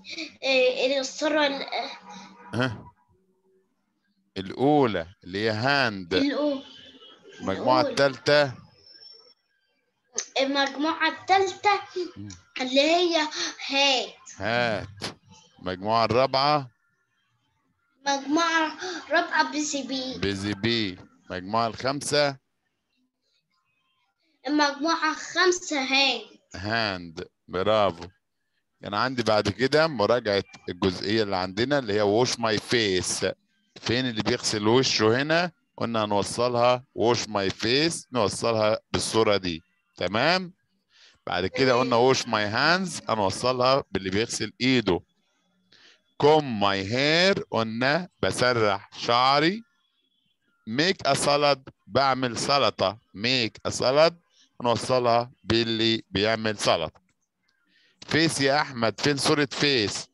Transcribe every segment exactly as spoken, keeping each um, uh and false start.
إيه الصورة ال- ها الأولى اللي هي هاند. الأولى المجموعة الثالثة المجموعة الثالثة اللي هي هات. هات. المجموعة الرابعة مجموعة رابعة بي بي. بيزي بي. المجموعة الخامسة المجموعة خمسة هات. هاند. برافو. كان عندي بعد كده مراجعة الجزئية اللي عندنا اللي هي ووش ماي فيس. فين اللي بيغسل وشه هنا؟ قلنا هنوصلها ووش ماي فيس، نوصلها بالصورة دي. تمام. بعد كده قلنا ووش ماي هاندز، هنوصلها باللي بيغسل ايده. كوم ماي هير قلنا بسرح شعري. ميك ا سالاد بعمل سلطة. ميك ا سالاد هنوصلها باللي بيعمل سلطة. فيس يا احمد، فين صورة فيس؟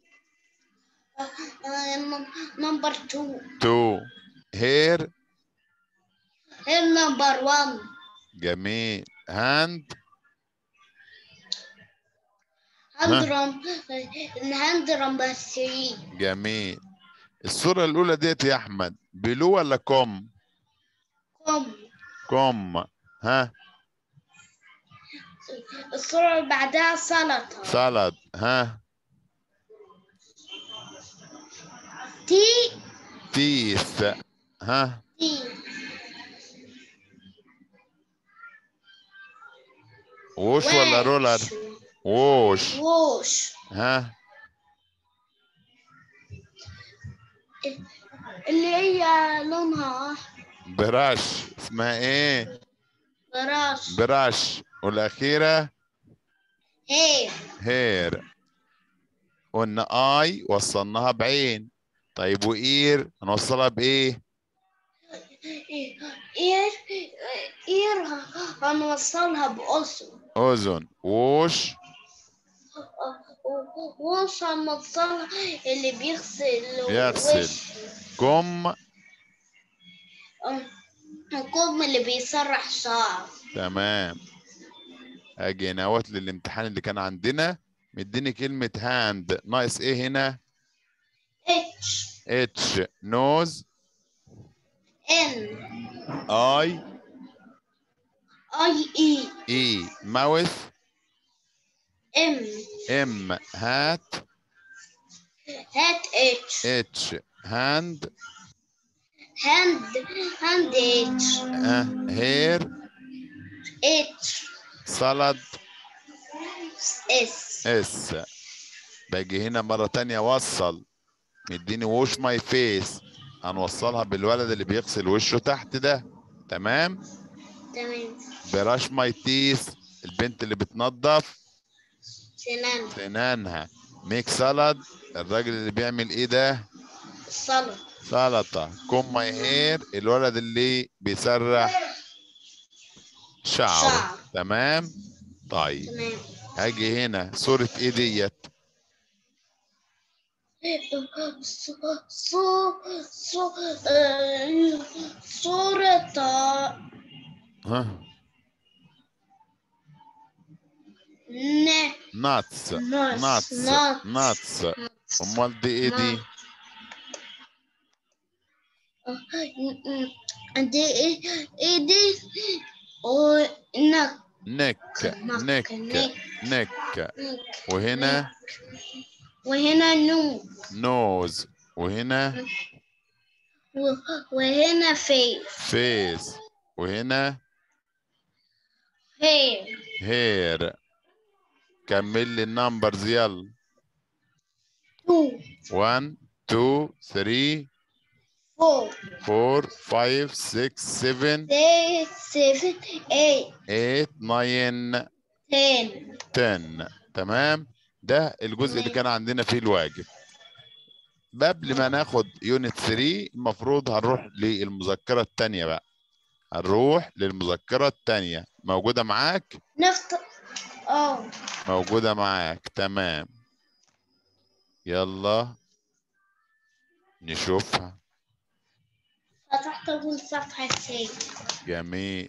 نمبر تو. تو. هير هير نمبر وان. جميل. هاند هندرم الهندرم بس. جميل. الصورة الأولى ديت يا أحمد بلو ولا كوم؟ كم. كوم. ها الصورة اللي بعدها سلطة. سالاد. ها تي. تيث. ها تي. ووش ولا رولر؟ ووش. ووش. ها اللي هي لونها براش. اسمها ايه؟ براش. براش. والأخيرة هير. هير. قلنا اي وصلناها بعين. طيب وإير هنوصلها بإيه؟ اير. اير هنوصلها بأذن. أذن. ووش وش هنوصلها اللي بيغسل بيغسل. وش. كم. الكم اللي بيسرح شعر. تمام. اجي هنا اهوت للامتحان اللي كان عندنا مديني كلمة هاند، ناقص ايه هنا؟ اتش. اتش. نوز. ان. اي. اي اي. اي. ماوث. ام. ام. هات. هات اتش. اتش. هاند. هاند. هاند اتش. اه. هير. اتش. سالاد. اس. اس. باجي هنا مرة تانية اوصل. مديني ووش ماي فيس، هنوصلها بالولد اللي بيغسل وشه تحت ده. تمام. تمام. براش ماي تيث، البنت اللي بتنظف سنان. سنانها. ميك سالاد، الراجل اللي بيعمل ايه ده؟ السلطة. سلطة. كوم ماي هير، الولد اللي بيسرح شعره. شعر. تمام. طيب تمام. هاجي هنا صورة ايه ديت؟ صو صو صو آه، صورة ها ن ناتس. نص ناتس. نص ناتس. امال دي ايه دي؟ دي ايه ايه دي ونك. نك. نك. نك. نك. وهنا وهنا نو. نوز. وهنا وهنا فيس. فيس. وهنا هير. هير. كمل لي النمبرز يلا. تو. واحد اتنين تلاتة فور. أربعة خمسة ستة سبعة سكس سفن ايت تمانية تسعة تن. عشرة. تمام. ده الجزء اللي كان عندنا فيه الواجب. قبل ما ناخد يونت تلاتة المفروض هنروح للمذكرة التانية بقى. هنروح للمذكرة التانية. موجودة معاك؟ نفط. اه. موجودة معاك. تمام. يلا نشوفها. فتحت اول صفحة تاني. جميل.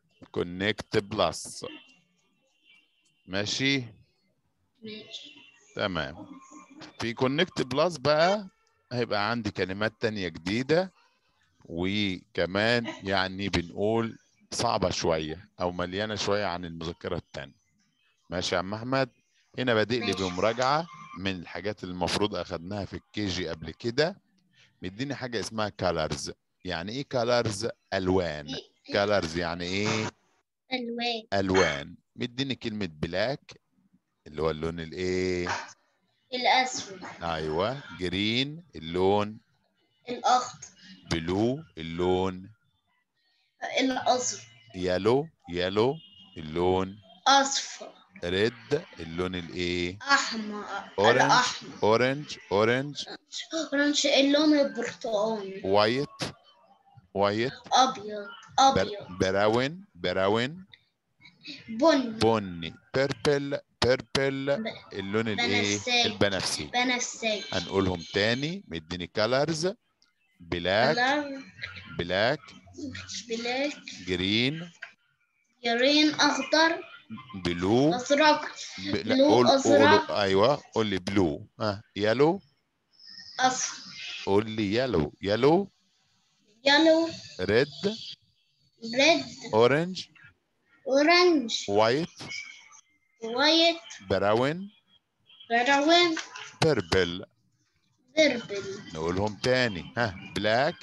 كونكت بلس. ماشي. ماشي. تمام. في كونكت بلس بقى هيبقى عندي كلمات تانية جديدة، وكمان يعني بنقول صعبة شوية أو مليانة شوية عن المذكرة التانية. ماشي يا عم أحمد؟ هنا بادئ لي ماشي. بمراجعة من الحاجات اللي المفروض أخدناها في الكي جي قبل كده. مديني حاجة اسمها كالرز. يعني إيه كالرز؟ ألوان. كالرز يعني إيه؟ ألوان. ألوان. مديني كلمة بلاك اللي هو اللون الإيه؟ الأسود. أيوه. جرين اللون. الأخضر. بلو اللون. الأزرق. يالو يالو اللون. أصفر. ريد اللون الايه؟ أحمر. اورنج الأحمر. اورنج اورنج. أورنج اللون البرتقالي. وايت وايت. أبيض. بر... أبيض. براون براون. بني. بني. بيربل بيربل ب- اللون الايه؟ بنفسجي. البنفسجي. بنفسجي. هنقولهم تاني. مديني كالرز. بلاك كلر. بلاك. بلاك. جرين. جرين. أخضر. بلو. أزرق. ب... لا بلو. قول قول أزرق. ايوه قول لي بلو. ها يالو. أصفر. قول لي يالو يالو. يلو. ريد. ريد. اورنج. أورنج. وايت. وايت. براون. براون. بيربل. بيربل. نقولهم تاني. ها بلاك.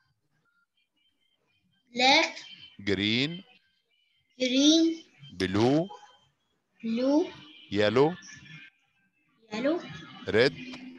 بلاك. جرين. جرين. بلو. بلو. يالو. يلو. ريد.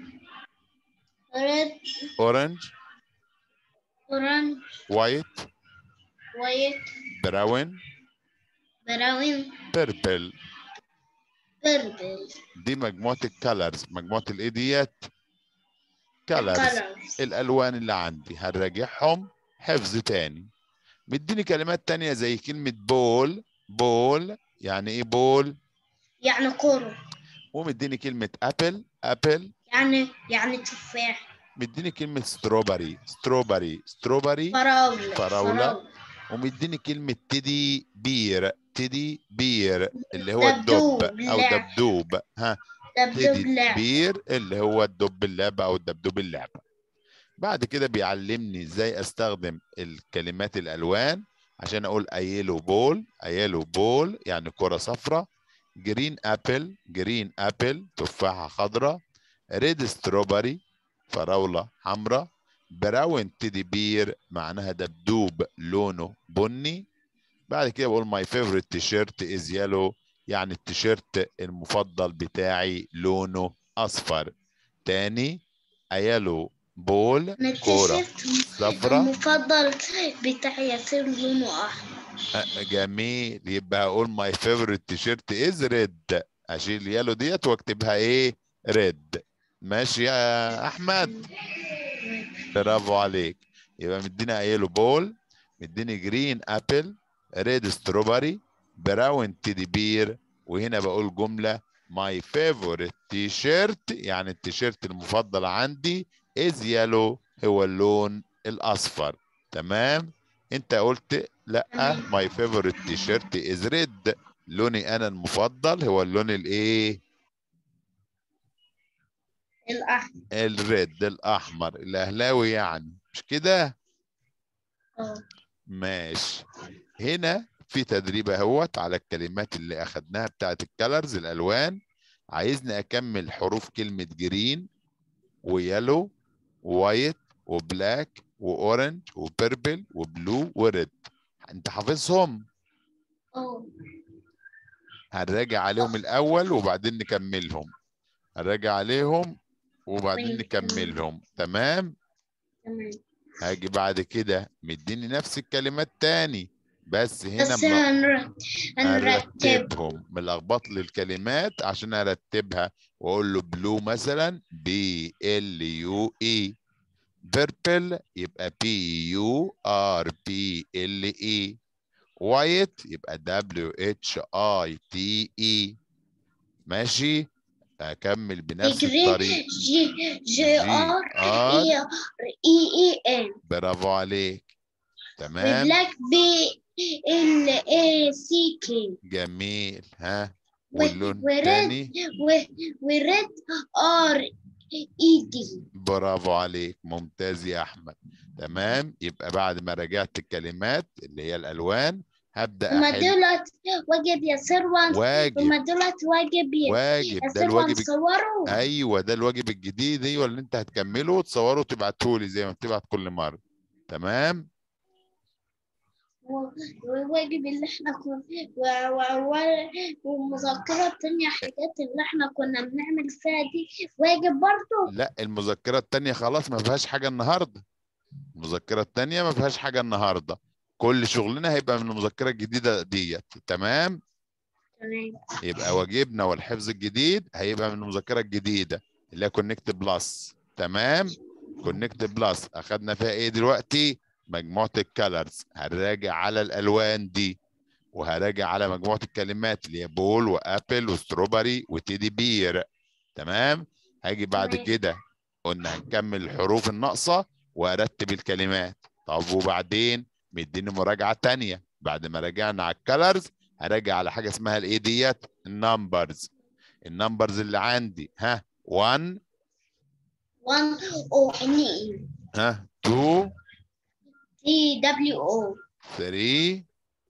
ريد. اورنج. أورنج. وايت. وايت. براون. براون. بيربل. بيربل. دي مجموعة الكالرز. مجموعة الايه ديت؟ كالرز. الكالرز. الالوان اللي عندي هنراجعهم حفظ تاني. مديني كلمات تانية زي كلمة بول. بول يعني ايه بول؟ يعني كرة. ومديني كلمة ابل. ابل يعني يعني تفاح. مديني كلمة ستروبري. ستروبري ستروبري فراولة. فراولة. فراولة. ومديني كلمة تيدي بير. تيدي بير اللي هو الدب دبدوب أو لعب. دبدوب. ها دبدوب تيدي لعب. بير اللي هو الدب اللعبة أو الدبدوب اللعبة. بعد كده بيعلمني ازاي استخدم الكلمات الألوان عشان أقول أيلو بول. أيلو بول يعني كرة صفراء. جرين أبل. جرين أبل تفاحة خضراء. ريد ستروبري فراولة حمراء. براون تيدي بير معناها دبدوب لونه بني. بعد كده بقول ماي فيفورت تيشيرت از يالو يعني التيشيرت المفضل بتاعي لونه اصفر. تاني ايالو بول أنا كورة التيشيرت صفرة. المفضل بتاعي يصير لونه أحمر. جميل. يبقى اقول ماي فيفورت تيشيرت از ريد. اشيل يالو ديت واكتبها ايه؟ ريد. ماشي يا احمد؟ برافو عليك. يبقى مدينا ايلو بول. مديني جرين ابل. ريد ستروبري. براون تيدي بير. وهنا بقول جملة ماي فيفورت تي شيرت يعني التيشيرت المفضل عندي از يالو هو اللون الاصفر. تمام. انت قلت لا تمام. ماي فيفورت تي شيرت از ريد لوني انا المفضل هو اللون الايه؟ الأحمر. الريد الاحمر الاهلاوي يعني مش كده؟ اه. ماشي. هنا في تدريب اهوت على الكلمات اللي اخدناها بتاعت الكالرز الالوان. عايزني اكمل حروف كلمة جرين ويلو ووايت وبلاك واورنج وبيربل وبلو وريد. انت حافظهم؟ اه. هنراجع عليهم الاول وبعدين نكملهم. هنراجع عليهم وبعدين طيب. تمام. نكملهم. تمام. تمام. هاجي بعد كده مديني نفس الكلمات تاني بس هنا بس مل... هنر... هنرتب. هنرتبهم. ملخبط لي الكلمات عشان ارتبها واقول له بلو مثلا بي ال يو اي. بيربل يبقى بي يو ار بي ال اي. وايت يبقى دبليو اتش اي تي اي. ماشي. اكمل بنفس جرين. الطريقه. جي جي جي ار ار. اي اي اي ان. برافو عليك. تمام. وبلاك بي ال اي سي كي. جميل. ها واللون وريد الثاني وريد ار اي دي. برافو عليك، ممتاز يا احمد. تمام، يبقى بعد ما راجعت الكلمات اللي هي الالوان هبدا هما احل. دولت واجب يا سروان. واجب هما دولت واجب يا واجب يا ده سروان الواجب الج- صوروا. ايوه ده الواجب الجديد، ايوه اللي انت هتكمله وتصوره وتبعته لي زي ما بتبعت كل مره. تمام. والواجب اللي احنا كنا والمذكرة التانية حاجات اللي احنا كنا بنعمل فيها دي واجب برضه. لا المذكره الثانيه خلاص ما فيهاش حاجه النهارده. المذكره الثانيه ما فيهاش حاجه النهارده، كل شغلنا هيبقى من المذكره الجديده ديت. تمام. تمام. يبقى واجبنا والحفظ الجديد هيبقى من المذكره الجديده اللي هي كونكت بلس. تمام. كونكت بلس اخدنا فيها ايه دلوقتي؟ مجموعه الكالرز. هنراجع على الالوان دي، وهراجع على مجموعه الكلمات اللي هي بول وابل وستروبري وتيدي بير. تمام. هاجي بعد تمام. كده قلنا هنكمل الحروف الناقصه وارتب الكلمات. طب وبعدين مديني مراجعه تانية بعد ما راجعنا على الكالرز. هراجع على حاجه اسمها الايه ديت النمبرز. النمبرز اللي عندي ها واحد واحد او ان اي ها اتنين تي دبليو او تلاتة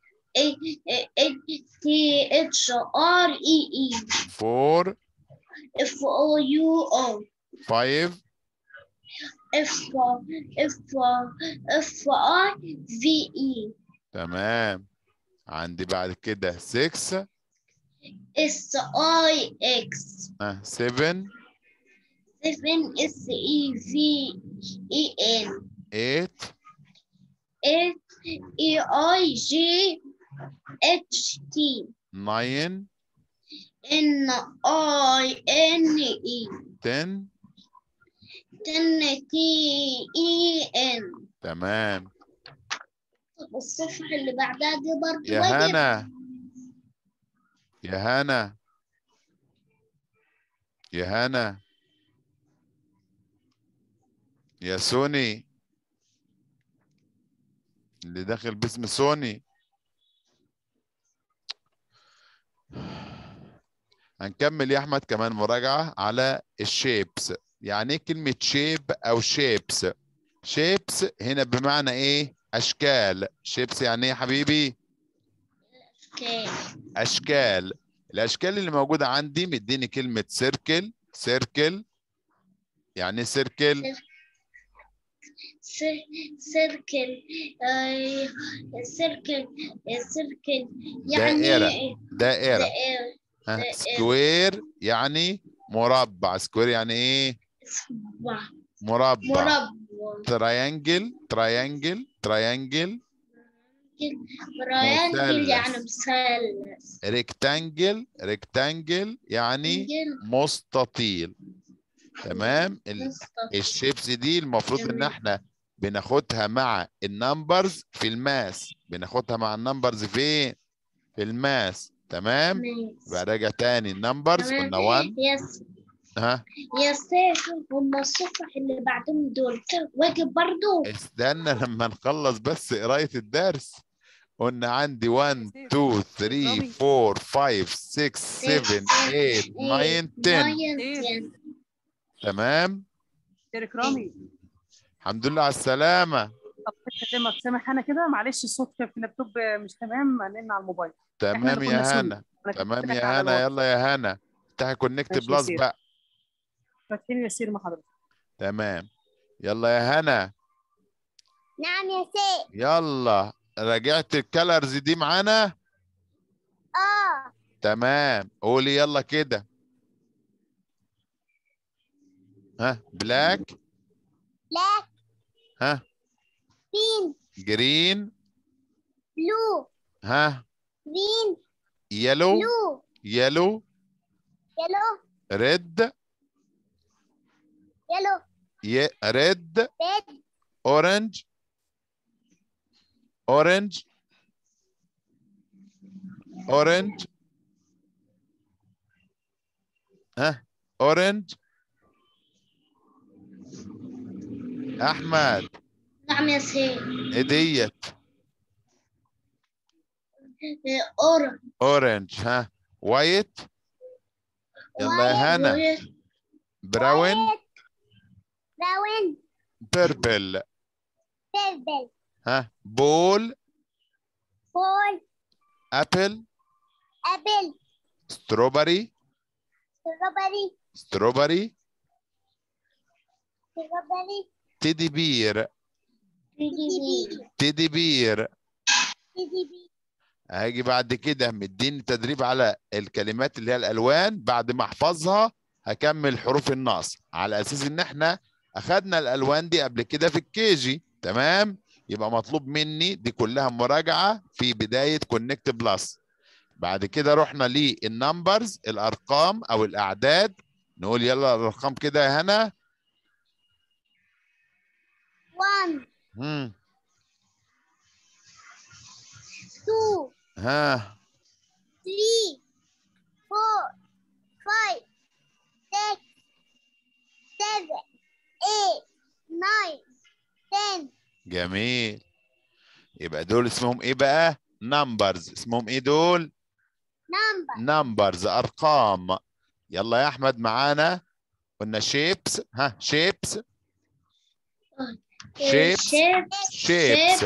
تي اتش ار اي اي اربعة اف او يو او خمسة اف اف اف اي في اي تمام. عندي بعد كده ستة اس اي اكس ها سبعة سفن اس اي في اي ان تمانية اي اي اي جي اتش تي تسعة ان اي ان اي عشرة ان تي اي ان. تمام. والصفحة اللي بعدها دي برضه يا واجب. هنا يا هنا يا هنا يا سوني اللي داخل باسم سوني. هنكمل يا احمد كمان مراجعة على الشيبس. يعني ايه كلمة شيب او شيبس؟ شيبس هنا بمعنى ايه؟ اشكال. شيبس يعني ايه يا حبيبي؟ اوكي. اشكال. الاشكال اللي موجودة عندي مديني كلمة سيركل. سيركل يعني ايه سيركل؟ سيركل سيركل سيركل دائرة. يعني دائرة. دائرة. ها سكوير يعني مربع. سكوير يعني ايه؟ مربع. مربع. مربع. تراينجل. تراينجل. تراينجل تريانجل يعني مثلث. مثلث. ريكتانجل. ريكتانجل يعني مستطيل. تمام. ال- الشيبس دي المفروض ان احنا بناخدها مع النمبرز في الماس. بناخدها مع النمبرز في في الماس. تمام. يبقى راجع تاني النمبرز قلنا واحد. يس ها يا سيف هم الصفح اللي بعدهم دول واجب برضو. استنى لما نخلص بس قراية الدرس. قلنا عندي واحد اتنين تلاتة اربعة خمسة ستة سبعة تمانية تسعة عشرة. تمام. شيرك رامي. الحمد لله على السلامة. طب اكلمك سامح انا كده، معلش الصوت في اللابتوب مش تمام لان على الموبايل. احنا تمام اللي كنا يا سوري. هنا. انا كنت تمام لك على يا هنا. الواتس. يلا يا هنا افتحي كونكت ماشي يا بلس سير. بقى. فاتحين يسير مع حضرتك. تمام. يلا يا هنا. نعم يا سيف. يلا راجعت الكالرز دي معانا. اه تمام. قولي يلا كده. ها بلاك. بلاك. ها جرين. جرين. بلو. ها جرين. يلو. بلو. يلو. يلو. ريد. يلو. ي... ريد. ريد. اورنج. اورنج. اورنج. ها اورنج. احمد. نعم يا سيف. ايه ديت؟ اورنج. اورنج. ها وايت. يلا يا هنا. براون. براون. بيربل. بيربل. ها. بول. بول. ابل. ابل. ستروبري. ستروبري. ستروبري. ستروبري. تيدي بير. تيدي بير. تيدي بير. تيدي بير. هاجي بعد كده مديني تدريب على الكلمات اللي هي الالوان، بعد ما احفظها هكمل حروف النقص على اساس ان احنا اخدنا الالوان دي قبل كده في الكيجي. تمام. يبقى مطلوب مني دي كلها مراجعه في بدايه كونكت بلس. بعد كده رحنا للنمبرز، الارقام او الاعداد. نقول يلا الارقام كده يا هنا. واحد. امم اتنين. ها. تلاتة. أربعة. خمسة. ستة. سبعة. تمانية. تسعة. عشرة. جميل. يبقى دول اسمهم ايه بقى؟ نمبرز. اسمهم ايه دول؟ نمبر. نمبرز، ارقام. يلا يا احمد معانا. قلنا شيبس. ها. شيبس. شيبس. شيبس.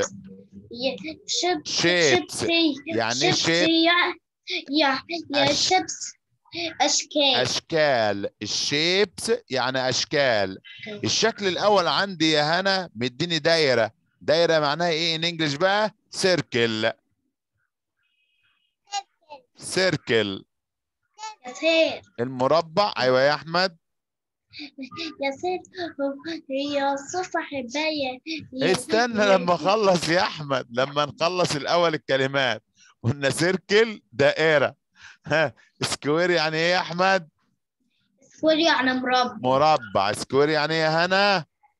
شيبس يعني شيب. يا يا شيبس. اشكال. اشكال. الشيبس يعني اشكال. الشكل الاول عندي يا هنا مديني دايره. دايره معناها ايه ان انجلش بقى؟ سيركل. سيركل. يا المربع. ايوه يا احمد. يا سيد هي صفحة باية. استنى لما اخلص يا احمد، لما نخلص الاول الكلمات. قلنا سيركل دائره. ها. سكوير يعني ايه يا احمد؟ سكوير يعني مربع. مربع. سكوير يعني ايه يا هنا؟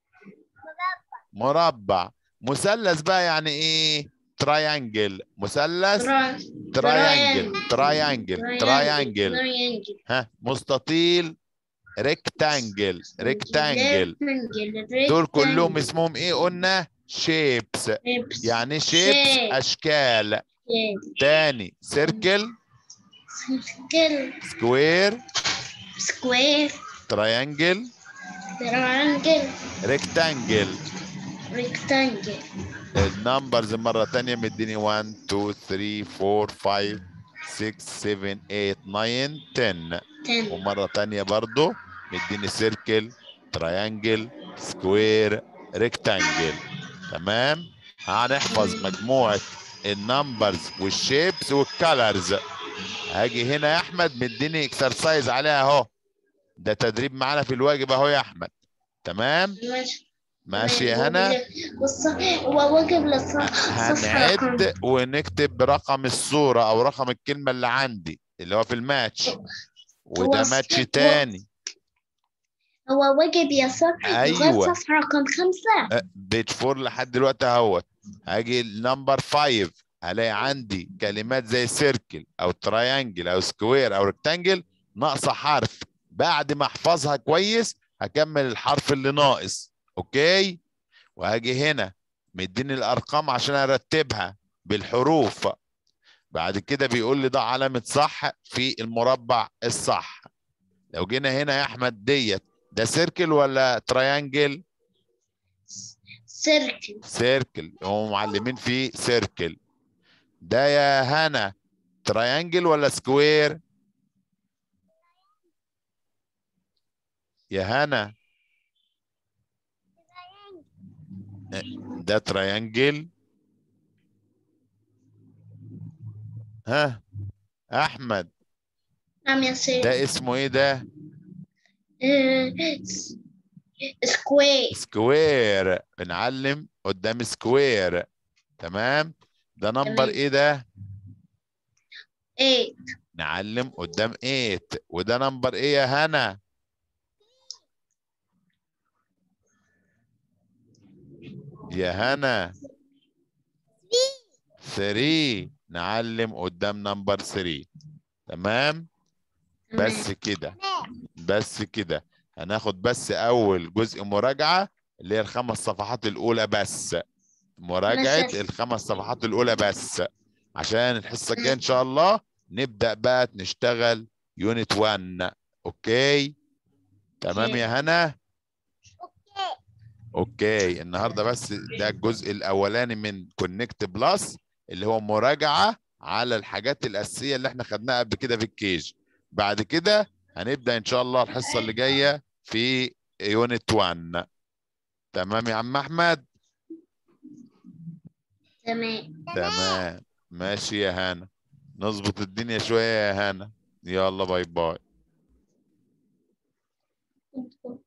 مربع. مربع. مثلث بقى يعني ايه؟ تراينجل. مثلث. تراينجل. تراينجل. تراينجل. ها. مستطيل. ريكتانجل. ريكتانجل. دول كلهم اسمهم ايه قلنا؟ شيبس. يعني شيبس اشكال. تاني. سيركل. سيركل. سكوير. سكوير. تراينجل. ترانجل. ريكتانجل. ريكتانجل. النمبرز مرة تانية مديني واحد اتنين تلاتة أربعة خمسة ستة سبعة تمانية تسعة عشرة. ومرة تانية برضو مديني سيركل. تراينجل. سكوير. ريكتانجل. تمام. هنحفظ مجموعة النمبرز والشيبس والكالرز. هاجي هنا يا احمد مديني اكسرسايز عليها اهو. ده تدريب معانا في الواجب اهو يا احمد. تمام. ماشي. ماشي يا هنا. بص هو واجب للصفحة. هنعد ونكتب رقم الصورة او رقم الكلمة اللي عندي اللي هو في الماتش. وده ماتش تاني. هو واجب يا صاحبي. ايوه. لغاية صفحة رقم خمسة. بيج فور لحد دلوقتي اهوت. هاجي النمبر فايف هلاقي عندي كلمات زي سيركل او تراينجل او سكوير او ريكتانجل ناقصه حرف. بعد ما احفظها كويس هكمل الحرف اللي ناقص. اوكي. وهاجي هنا مديني الارقام عشان ارتبها بالحروف. بعد كده بيقول لي ده علامه صح في المربع الصح. لو جينا هنا يا احمد ديت ده سيركل ولا تراينجل؟ سيركل. سيركل. هم معلمين فيه سيركل. ده يا هنا تراينجل ولا سكوير؟ يا هنا ده تراينجل. ها احمد. نعم يا سيدي. ده اسمه ايه ده؟ سكوير. سكوير. بنعلم قدام سكوير. تمام. ده نمبر ايه ده؟ تمانية. نعلم قدام تمانية. وده نمبر ايه يا هنا؟ يا هنا تلاتة. نعلم قدام نمبر تلاتة. تمام. بس كده. بس كده. هناخد بس اول جزء مراجعة اللي هي الخمس صفحات الاولى بس. مراجعة الخمس صفحات الاولى بس عشان الحصة الجاية ان شاء الله نبدأ بقى نشتغل يونت واحد. اوكي تمام أوكي. يا هنا. اوكي النهارده بس ده الجزء الاولاني من كونكت بلس اللي هو مراجعه على الحاجات الاساسيه اللي احنا خدناها قبل كده في الكيج. بعد كده هنبدا ان شاء الله الحصه اللي جايه في يونت واحد. تمام يا عم احمد؟ تمام. تمام ماشي يا هنا، نظبط الدنيا شويه يا هنا. يلا باي باي.